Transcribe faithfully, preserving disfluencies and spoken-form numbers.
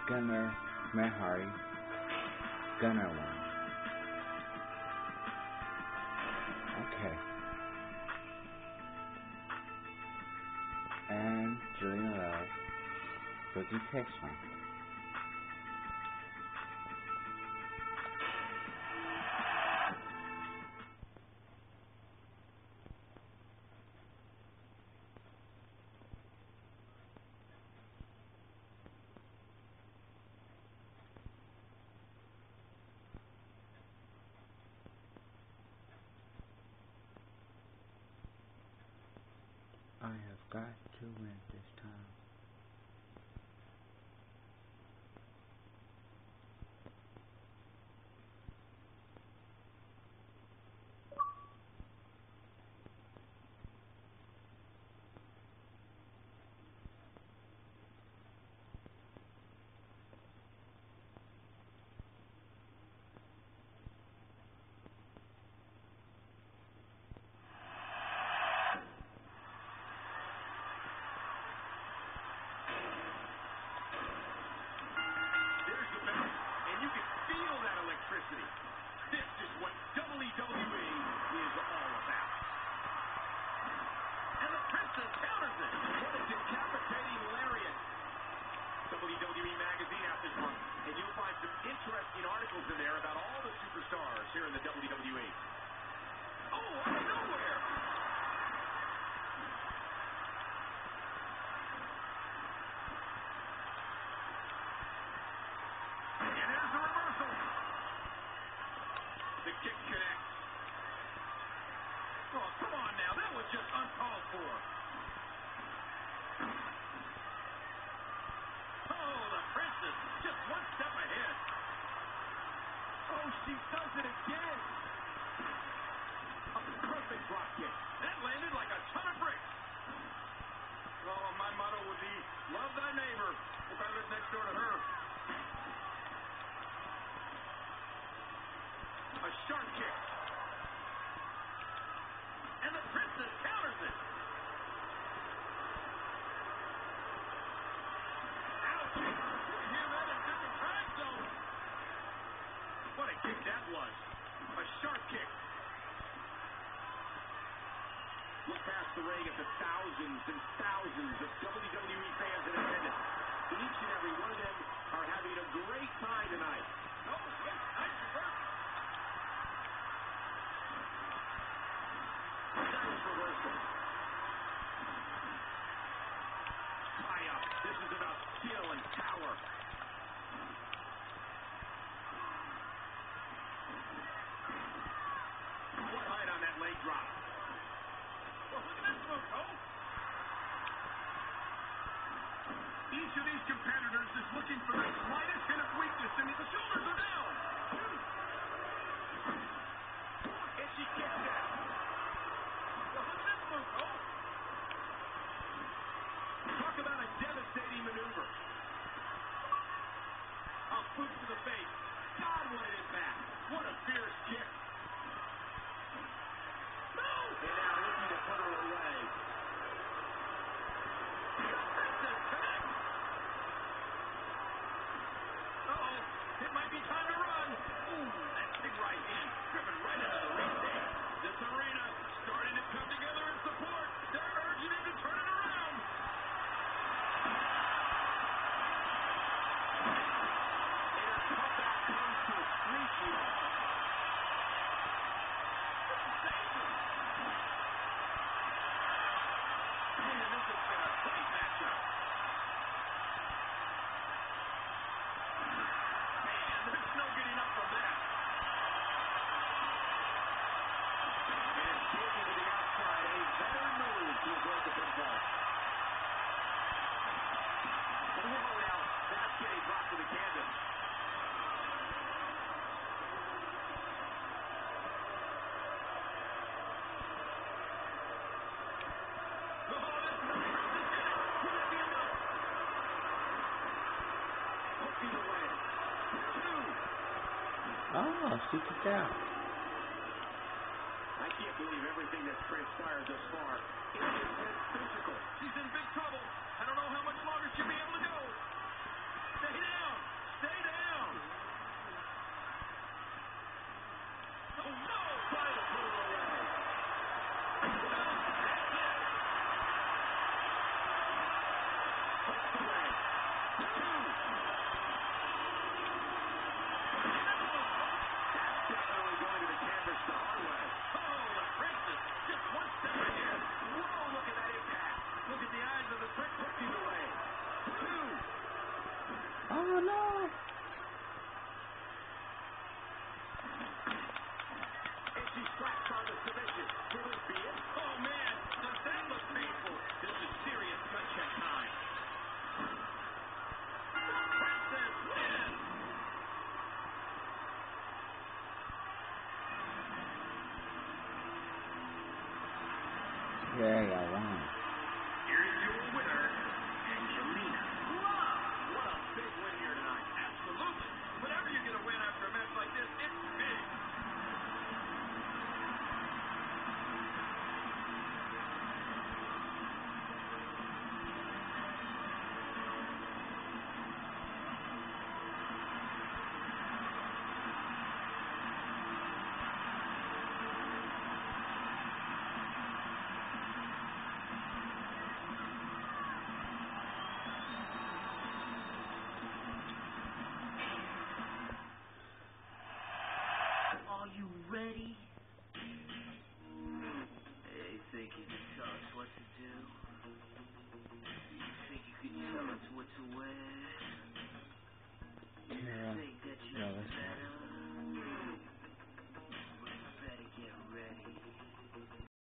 Gunnar Matt Hardy. Gunnar won. Okay. And Julian Love. Boogie takes one. I have got to win this time. This is what W W E is all about. And the Princess counters it. What a decapitating lariat. W W E Magazine out this month, and you'll find some interesting articles in there about all the superstars here in the W W E. Oh, out of nowhere! And there's the reversal. The kick connects. Oh, come on now. That was just uncalled for. Oh, the Princess just one step ahead. Oh, she does it again. A perfect drop kick. That landed like a ton of bricks. Oh, my motto would be, love thy neighbor, if I lived next door to her. A sharp kick. And the Princess counters it. Ouch. You can hear that in different time zones. What a kick that was. A sharp kick. Look past the ring at the thousands and thousands of W W E fans in attendance. Each and every one of them are having a great time tonight. Oh, wait, nice reversal. Nice reversal. Tie up. This is about skill and power. What height on that leg drop? Well, look at this move, Cole. Each of these competitors is looking for the slightest hint of weakness, and the shoulders are down. And she kicks out. Well, look at this move, Cole. Talk about a devastating maneuver. A boot to the face. God, what an impact. What a fierce kick. No! And now looking to put her away. The Princess connects. Uh-oh. It might be time to run. Ooh, that big right hand driven right into the ring tape. This arena starting to come together in support. They're urging him to turn it around. And her comeback comes to a screeching halt. This is dangerous. Man, this has been a great matchup. Man, there's no getting up from that. And it's taken to the outside. A better move to avoid the pinfall. Whoa, now, that's getting dropped to the canvas. Oh, this is it. Will it be enough? Hooking away. Two. Oh, she kicked out. I can't believe everything that's transpired thus far. It has been physical. She's in big trouble. I don't know how much longer she'll be able to go. Stay down. Oh no! And she slaps on the submission. Will it be it? Oh man, does that look painful? This is serious gut check time. Princess wins! Yeah, I won. Here's your winner, Angelina. Wow, what a big win here tonight. Absolutely. Whenever you get a win after a match like this, it's big. Are you ready? Hey, think you can tell us what to do? You think you can tell us what to wear?